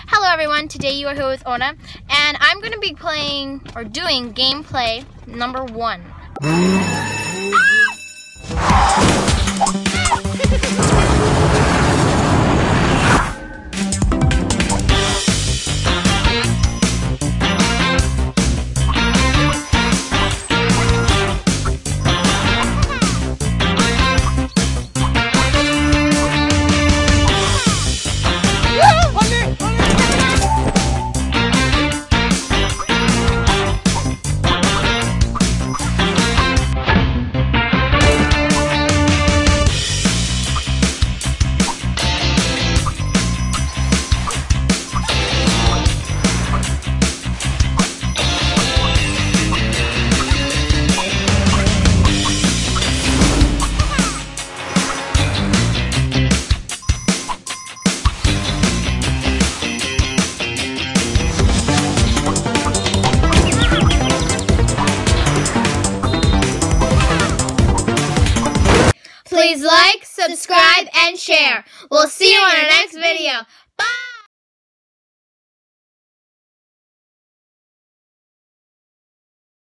Hello everyone, today you are here with Ona, and I'm going to be playing, or doing, gameplay number 1. Please like, subscribe, and share. We'll see you on our next video. Bye!